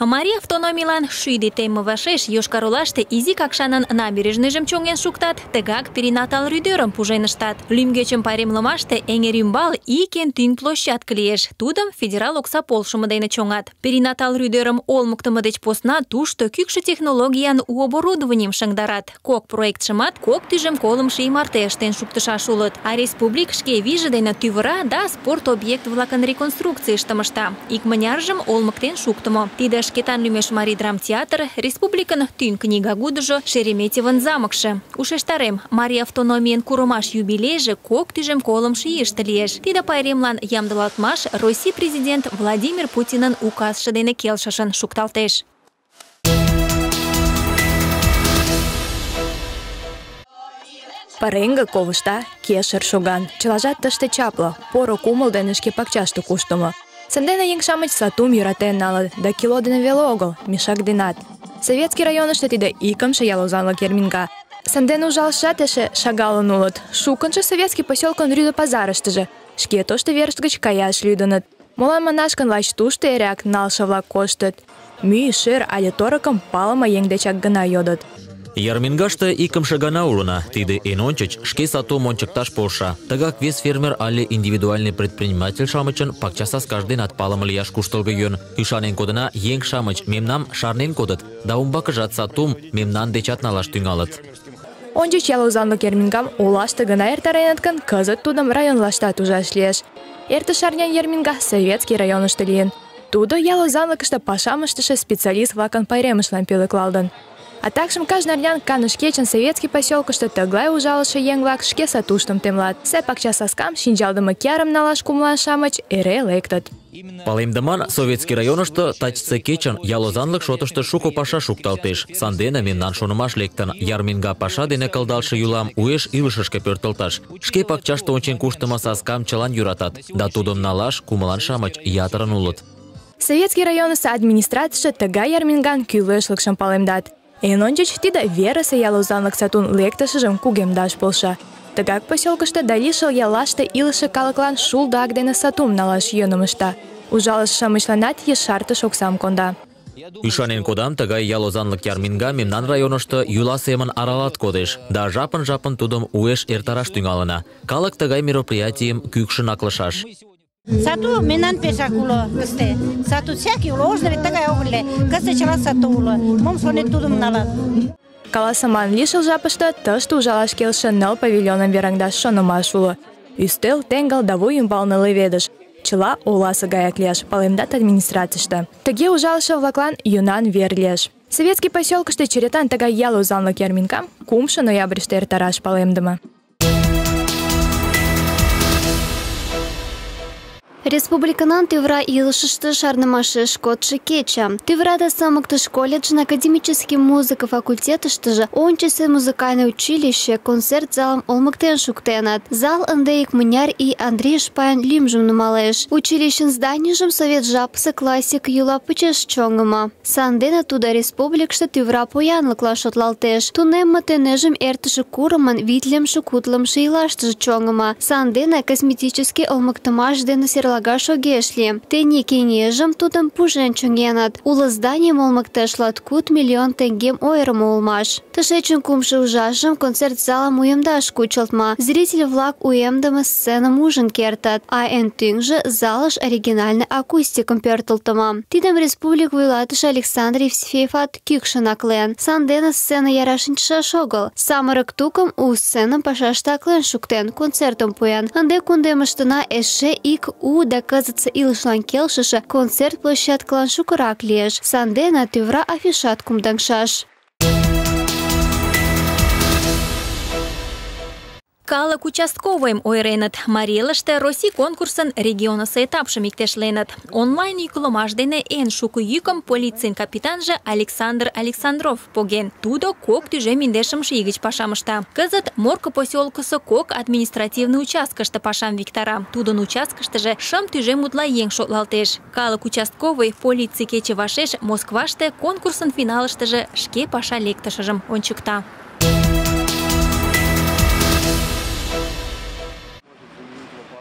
Мария автономийлан шӱдӧ темме вашеш Йошкар-Олаште Изи Какшанын набережныйжым чоҥен шуктат, тыгак перинатал рӱдӧрым пужен ыштат. Лӱмгӧчым пайремлымаште Эҥерӱмбал ик эн тӱҥ площадке лиеш. Тудым федерал окса полшымо дене чоҥат. Перинатал рӱдӧрым олмыктымо деч посна тушто кӱкшӧ технологиян у оборудованийым шыҥдарат. Кок проектшымат кок тӱжем колымшо ий марте ыштен шуктышаш улыт. А республик шке вийже дене тӱвыра да спорт объект-влакын реконструкцийыштым ышта. Икмыняржым олмыктен шуктымо. Тиде Шкетан лӱмеш Марий драмтеатр, республикын тӱҥ книгагудыжо, Шереметьевын замокшо. Ушештарем, Марий автономийын курымаш юбилейже кок тӱжем колымшо ийыште лиеш. Тиде пайремлан ямдылалтмаш Россий президент Владимир Путинын указше дене келшышын шукталтеш. Пареҥге ковышта, кешыр шоган. Чылажат тыште чапле, поро кумыл дене шке пакчаште куштымо. Сандене еҥ-шамыч сатум йӧратен налыт, да кило дене веле огыл, мешак денат. Советский районыште тиде икымше ял озанлык Ярминга. Сандене ужалышат эше шагалын улыт. Шукынжо советский поселкын рӱдӧ пазарыштыже. Шке тошто верышт гыч каяш лӱдыныт. Молан манаш гын, лач тушто эреак налше-влак коштыт. Мӱй, шӧр але торыкым палыме еҥ дечак гына йодыт. Ярмингаште икымше гана улына. Тиде эн ончыч шке сатум ончыкташ полша. Тыгак вес фермер але индивидуальный предприниматель-шамычын пакча саскаж денат палыме лияш куштылго йӧн. Ӱшанен кодына, еҥ-шамыч мемнам шарнен кодыт, да умбакыжат сатум мемнан дечат налаш тӱҥалыт. Ончыч ял озанлык Ярмингам олаште гына эртареныт гын, кызыт тудым районлаштат ужаш лиеш. Эртыше арнян Ярминга советский районышто лийын. Тудо ял озанлыкыште пашам ыштыше специалист-влакын пайремыштлан пӧлеклалтын. А такшым кажне арнян каныш кечын советский поселкыште тыглай ужалыше еҥ-влак шке сатуштым темлат. Сай пакча саскам, шинчалдыме киярым налаш кумылан-шамыч эре лектыт. Палемдыман, советский районышто тачысе кечын ял озанлык шотышто шуко паша шукталтеш. Сандене мемнан шонымаш лектын, Ярминга паша дене кылдалше йӱлам уэш илышышке пӧртылташ. Шке пакчаште ончен куштымо саскам чылан йӧратат, да тудым налаш кумылан-шамыч ятырын улыт. Советский районысо администрацийже тыгай Ярминган кӱлешлыкшым палемдат. Эн ончыч тиде верысе ял озанлык сатун лектышыжым кугемдаш полша. Тыгак поселкыште да лишыл яллаште илыше калыклан шулдо ак дене сатум налаш йӧным ышта. Ужалыше-шамычланат ешартыш оксам конда. Ӱшанен кодам, тыгай ял озанлык Ярминга мемнан районышто йӱла семын аралат кодеш, да жапын-жапын тудым уэш эртараш тӱҥалына. Калык тыгай мероприятийым кӱкшын аклышаш. Сату мемнан пешак уло кызыте. Сату всякий уло, ожно вет тыгай огыл эле. Кызыте чыла сату уло. Мом шонет, тудым налат. Каласыман лишыл жапыште тыште ужалаш келше 9 павильоным вераҥдаш шонымаш уло. Ӱстел, теҥгыл да вуй ӱмбалне леведыш. Чыла оласе гаяк лиеш, палемдат администрацийыште. Тыге ужалыше-влаклан йӧнан вер лиеш. Советский поселкыште черетан тыгай ял озанлык Ярмингам 3 ноябрьыште эртараш палемдыме. Республиканын тӱвра илышыште шарнымашеш кодшо кече. Тӱврада сымыктыш колледжын академический музыка факультетыштыже ончысе музыкальный училище концерт залым олмыктен шуктеныт. Зал ынде икмыняр ий Андрей Шпайын лӱмжым нумалеш. Училищын зданийжым совет жапысе классик йӱла почеш чоҥымо. Сандене тудо республикыште тӱвра поянлыкла шотлалтеш. Тунемме тынежым эртыше курымын витлымше-кудлымшо ийлаштыже чоҥымо. Сандене косметический олмыктымаш дене серлагаш огеш лий. Тений кеҥежым тудым пужен чоҥеныт. Уло зданийым олмыкташ 22 миллион теҥгем ойырымо улмаш. Тышечын кумшо ужашым концерт залым уэмдаш кучылтмо. Зритель-влак уэмдыме сценым ужын кертыт, а эн тӱҥжӧ залыш оригинальный акустикым пӧртылтымӧ. Тидым республик вуйлатыше Александр Евсееват кӱкшын аклен. Сандене сцена яра шинчышаш огыл. Самырык тукым у сценым пашаште аклен шуктен, концертым пуэн. Ынде кундемыштына эше ик у да кызытсе илышлан келшыше концерт площадкылан шукырак лиеш. Сандене тӱвра афишат кумдаҥшаш. Калык участковыйым ойыреныт. Марий Элыште Россий конкурсын регионысе этапшым иктешленыт. Онлайн йӱклымаш дене эн шуко йӱкым полицийын капитанже Александр Александров поген. Тудо кок тӱжем индешымше ий гыч пашам ышта. Кызыт Морко поселкысо кок административный участкыште пашам виктара. Тудын участкыштыже 5 тӱжем утла еҥ шотлалтеш. Калык участковый полиций кече вашеш Москваште конкурсын финалыштыже шке паша лектышыжым ончыкта.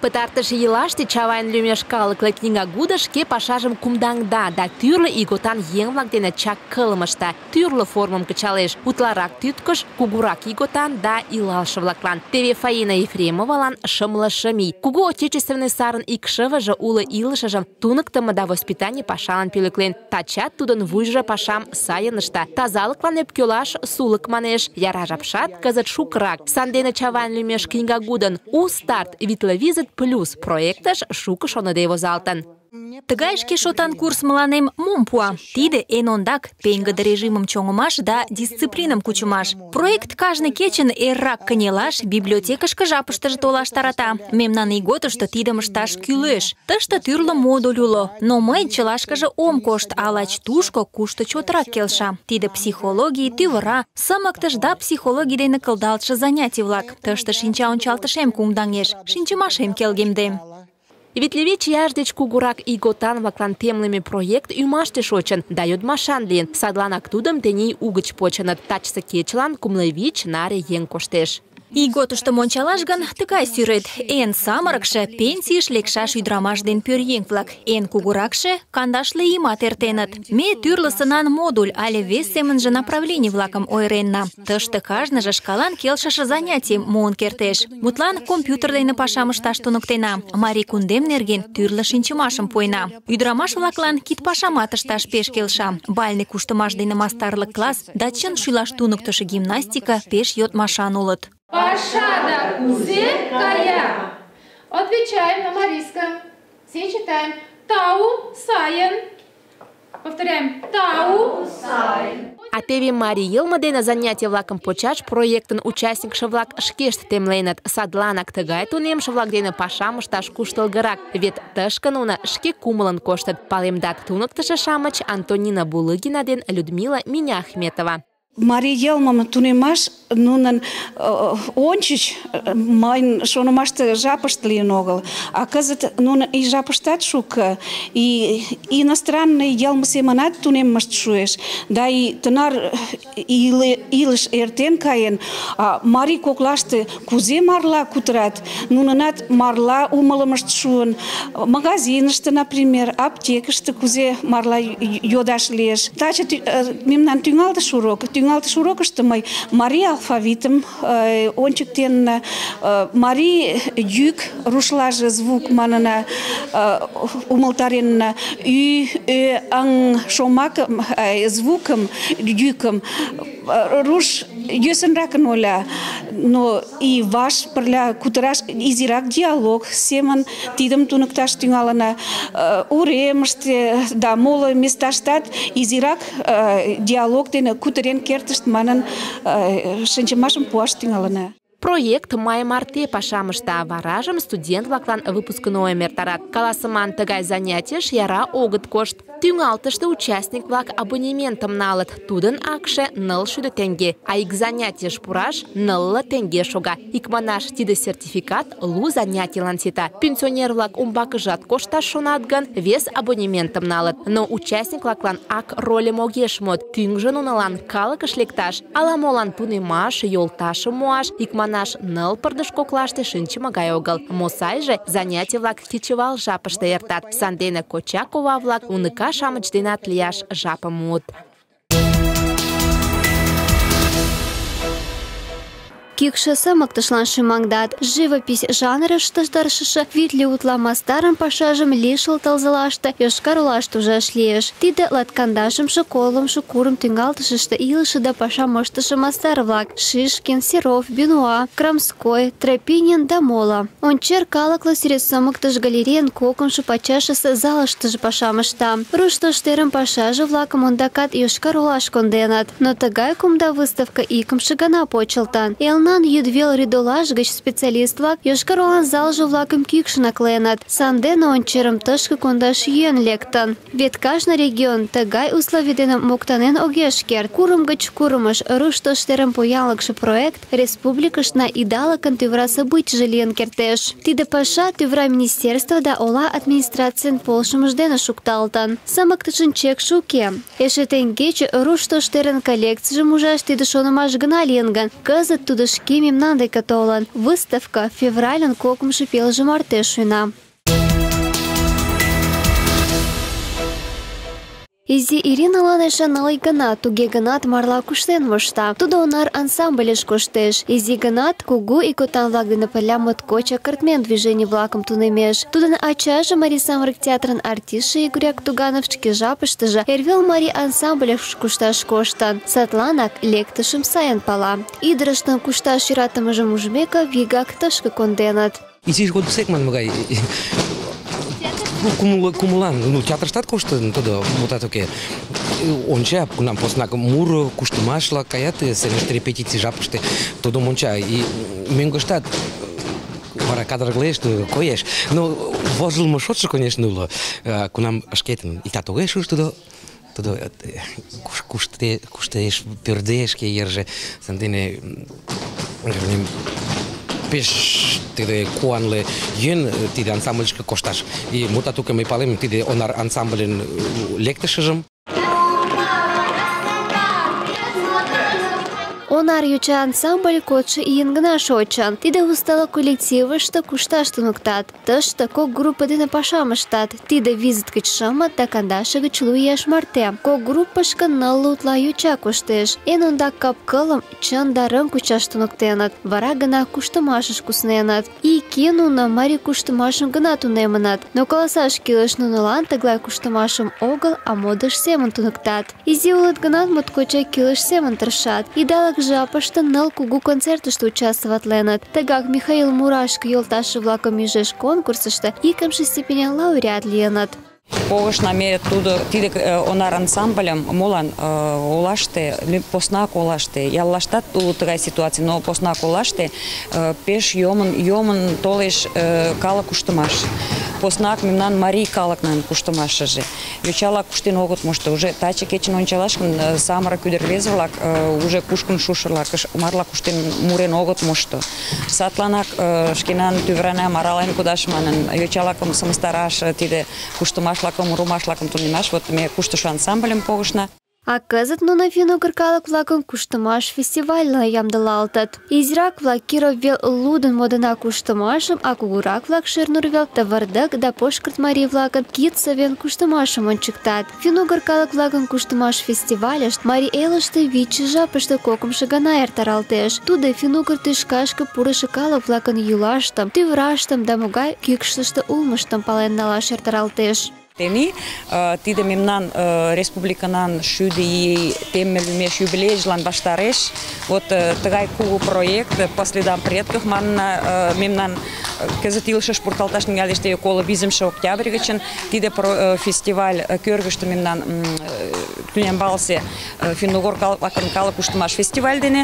Пытартыш елаште Чавайн лӱмеш калыкле книгагудо шке пашажым кумдаҥда да тӱрлӧ ийготан еҥ-влак дене чак кылым ышта, тӱрлӧ формым кычалеш: утларак тӱткыш, кугурак ийготан да илалше-влаклан. Теве Фаина Ефремовалан 65 ий. Кугу отечественный сарын икшывыже уло илышыжым туныктымо да воспитаний пашалан пӧлеклен. Тачат тудын вуйжо пашам сайын ышта. Тазалыклан ӧпкелаш сулык манеш. Яра жапшат кызыт шукрак. Сандене Чавайн лӱмеш книгагудын «У старт витле визыт плюс» проектыш шуко шоныде возалтын. Тыгай шке шотан курс мыланем мом пуа? Тиде эн ондак пеҥгыде режимым чоҥымаш да дисциплиным кучымаш. Проект кажне кечын эррак кынелаш, библиотекышке жапыштыже толаш тарата. Мемнан ийготышто тидым ышташ кӱлеш. Тыште тӱрлӧ модуль уло, но мый чылашкыже ом кошт, а лач тушко, кушто чотрак келша. Тиде психологий, тӱвыра, сымыктыш да психологий дене кылдалтше занятий-влак. Тыште шинча ончалтышем кумдаҥеш, шинчымашем келгемдем. Витле ияш деч кугурак ийготан-влаклан темлыме проект ӱмаште шочын да йодмашан лийын. Садланак тудым тений угыч почыныт. Тачысе кечылан 65 наре еҥ коштеш. Ийготыштым ончалаш гын, тыгай сӱрет: эн самырыкше пенсийыш лекшаш ӱдырамаш ден пӧръеҥ-влак, эн кугуракше 50 ийымат эртеныт. Ме тӱрлӧ сынан модуль але вес семынже направлений-влакым ойыренна. Тыште кажныже шкалан келшыше занятийым муын кертеш. Мутлан, компьютер дене пашам ышташ туныктена, марий кундем нерген тӱрлӧ шинчымашым пуэна. Ӱдырамаш-влаклан кид пашамат ышташ пеш келша. Бальный куштымаш дене мастарлык класс да чын шӱлаш туныктышо гимнастика пеш йодмашан улыт. Пашада кузе кая? Отвечаем на марийском. Все читаем. Тау сайын. Повторяем. Тау сайын. А теве марий йылме дене занятий-влакым почаш проектын участникше-влак шкешт темленыт. Садланак тыгай тунемше-влак дене пашам ышташ куштылгырак. Вет тышке нуно шке кумылын коштыт. Палемдат туныктышо-шамыч Антонина Булыгина ден Людмила Миняхметова. Марий йылмым тунемаш нунын ончыч мыйын шонымаште жапышт лийын огыл. А кызыт нунын и жапыштат шуко, и иностранный йылме семынат тунеммышт шуэш. Да и тынар илыш эртен каен, марий коклаште кузе марла кутырат, нунынат марла умылымышт шуын. Магазиныште, например, аптекыште кузе марла йодаш лиеш. Таче мемнан тӱҥалтыш урок. Тӱҥалтыш урокышто мый марий алфавитым ончыктенна, марий йӱк, рушлаже звук манына, умылтаренна, ӱ, ӧ, ыҥ шомакым, звукым, йӱкым руш йӧсынракын ойла, но и ваш пырля кутыраш, изирак диалог семын тидым туныкташ тӱҥалына. Уремыште да моло месташтат изирак диалог дене кутырен кертышт манын шинчымашым пуаш тӱҥалына. Проект май марте пашам ышта, варажым студент-влаклан выпускнойым эртарат. Каласыман тыгай занятийыш яра огыт кошт. Тӱҥалтыште участник-влак абонементым налыт. Тудын акше 900 теҥге, а ик занятийыш пураш 9 теҥге шога. Икманаш, тиде сертификат 100 занятийлан сита. Пенсионер-влак умбакыжат кошташ шонат гын, вес абонементым налыт. Но участник-влаклан ак рольым огеш мод. Тӱҥжӧ нунылан калыкыш лекташ, ала-молан тунемаш, йолташым муаш, икманаш 9 пырдыж коклаште шинчыме гай огыл. Мо сайже, занятий-влак кечывал жапыште эртат. Сандене коча-кова-влак уныка-шамыч денат лияш жапым муыт. Кӱкшӧ сымыктышлан шӱмаҥдат. Живопись жанрыште тыршыше витле утла мастарын пашажым лишыл тылзылаште Йошкар-Олаште ужаш лиеш. Тиде латкандашымше колымшо курым тӱҥалтышыште илыше да пашам ыштыше мастар-влак: Шишкин, Серов, Бенуа, Крамской, Тропинин да моло. Ончер калыкле сӱрет сымыктыш галерейын кокымшо пачашысе залыштыже пашам ышта. Руш тоштерын пашаже-влакым ондакат Йошкар-Олаш конденыт. Но тыгай кумда выставка икымше гана почылтын. Элнан йӱдвел рӱдолаш гыч специалист-влак Йошкар-Олан залже-влакым кӱкшын акленыт. Сандене ончерым тышке кондаш йӧн лектын. Вет кажне регион тыгай условий дене моктанен огеш керт. Курым гыч курымыш руш тоштерын поянлыкше проект республикышна идалыкын тӱвыра событийже лийын кертеш. Тиде паша тӱвыра министерство да ола администрацийын полшымыж дене шукталтын. Сымыктышын чекше уке. Эше теҥгече руш тоштерын коллекцийжым ужаш тиде шонымаш гына лийын гын, кызыт тудо шки мемнан деке толын. Выставка феврален кокымшо пелже марте шуйна. Изи Ириналан эше налый гына, туге гынат марла куштен мошта. Тудо онар ансамбльыш коштеш. Изи гынат кугу икотан-влак дене пырля моткочак кыртмен движений-влакым тунемеш. Тудын ачаже Марий самырык театрын артистше Игоряк Туганов шке жапыштыже эрвел марий ансамбльыш кушташ коштын. Садланак лектышым сайын пала. Ӱдырыштын кушташ йӧратымыжым ужмеке, вигак тышке конденыт. Изиш годсек манмыгай кумулан, театрыштат коштын, тудо мутат уке. Онча, кунам поснак муро куштымашла каят, сценыште репетиций жапыште, тудо монча. И мӧҥгыштат вара кадырглеш, коеш. Но вожылмо шотшо, конечно, уло. Кунам шкетын иктат огеш уж тудо куштеш, пӧрдеш шке йырже. Сандене пеш тиде куанле йӧн тиде ансамбльышке кошташ. И мутат уке мый палем тиде онар ансамбльын лектышыжым. Онар йоча ансамбль кодшо ийын гына шочын. Тиде усталык коллективыште кушташ туныктат. Тыште кок группа дене пашам ыштат. Тиде визыт гыч 6 да 12 гыч 2 ияш марте. Кок группышко 9 утла йоча коштеш. Эн ондак кап-кылым, чын да рыҥ кучаш туныктеныт. Вара гына куштымашыш кусненыт. Ик нуно марий куштымашым гына тунемыныт. Но каласаш кӱлеш, нунылан тыглай куштымашым огыл, а модыш семын туныктат. Изи улыт гынат, моткочак кӱлеш семын тыршат. Идалык жапыште 9 кугу концертыште участвоватленыт. Тыгак Михаил Мурашко йолташше-влакым ӱжеш конкурсыште икымше степеньан лауреат лийыныт. Погыш намерет тудо тиде онар ансамбльым молан олаште, поснак олаште, яллаштат уло тыгай ситуаций, но поснак олаште пеш йомын толеш калык куштымаш. Поснак мемнан марий калыкнан куштымашыже. Йочала куштен огыт мошто. Уже таче кечын ончалаш гын, самырык ӱдыр рвезе-влак уже кушкын шушырла, марла куштен мурен огыт мошто. Садланак шкенан тӱвыранам арален кодаш манын, йочалакым сымыстараш, тиде куштымаш-влакым, мурымаш-влакым тунемаш, вот ме куштышо ансамбльым погышна. А кызыт нуно финугыр калык-влакым куштымаш фестивальна ямдылалтыт. Изирак-влак Киров вел лудын модына куштымашым, а кугурак-влак Шернур вел Тывырдык да Пошкырт марий-влакын кид совен куштымашым ончыктат. Финугыр калык-влакын куштымаш фестивальышт Марий Элыште 5 жапыште кокымшо гана эртаралтеш. Тудо финугыр тӱшкашке пурышо калык-влакын йӱлаштым, тӱвыраштым да могай кӱкшыштӧ улмыштым пален налаш эртаралтеш. Тени, тиде мемнан республиканан 50 ий темме лӱмеш юбилейжлан ваштареш. Вот тыгай кугу проект по следам предков манна мемнан кызыт илышыш пурталташ тӱҥалеште 25 октябрь гычын. Тиде фестиваль кӧргыштӧ мемнан тӱнямбалсе финугор калык куштымаш фестиваль дене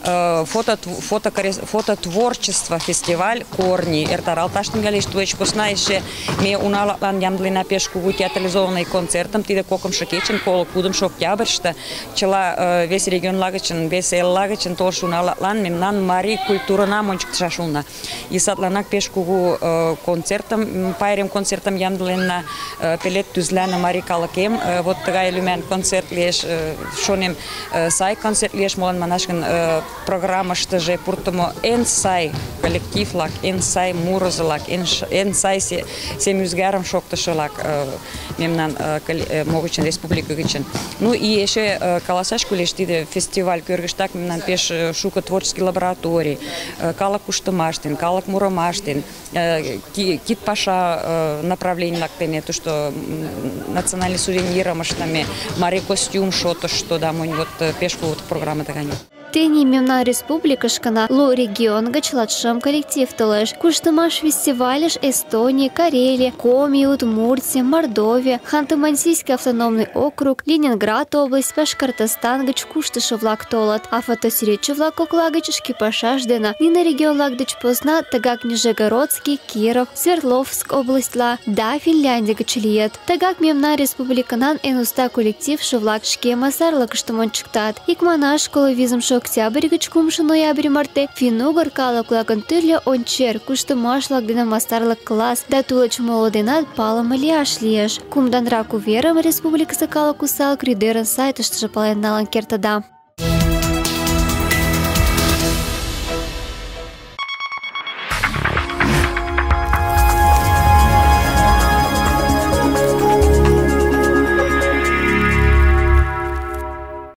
фототворчество фестиваль корни эртаралташ тӱҥалеш. Тулеч посна эше ме уналан ямдылена пеш кугу театрализованный концертым, тиде кокымшо кечын, 25 октябрьыште, чыла вес регионла гычын, вес элла гычын толшо уналан мемнан марий культурынам ончыктышаш улна. И садланак пеш кугу концертым, пайрем концертым ямдыленна, пелед тӱзлӓнä марий калыкем. Вот тыгай лӱман концерт лиеш, шонем, сай концерт лиеш, молан манаш гын программыштыже пуртымо эн сай коллективлак, эн сай мурызылак, эн сай семӱзгарым шоктышылак мемнан могычын республика гычын. Ну и эше каласаш кӱлеш, тиде фестиваль кӧргыштак мемнан пеш шуко творческий лабораторий, калык куштымаштен, калык мурымаштен, кид паша направлений-влак дене, тушто национальный сувенирым ыштыме, марий костюм шотышто, да монь вот пеш кугу программа тыгане. Тений мемнан республикышкына лу регион гыч 26 коллектив толеш. Куштымаш фестивальыш Эстония, Карелия, Коми, Удмуртия, Мордовия, Ханты-Мансийский автономный округ, Ленинград область, Башкортостан гыч куштышо-влак толыт, а фотосӱретче-влак кокла гыч шке пашашт дене нине регион-влак деч посна тыгак Нижегородский, Киров, Свердловск областьла да Финляндия гыч лийыт. Тыгак мемнан республиканан эн уста коллективше-влак шке мастарлыкыштым ончыктат. Икманаш коловизымше октябрь гыч 3 ноябрь марте финугыр калык-влакын тӱрлӧ ончер, куштымаш-влак дене мастарлык класс да тулеч моло денат палыме лияш лиеш. Кумданрак уверым республикысе калык усталык рӱдерын сайтыштыже пален налын кертыда.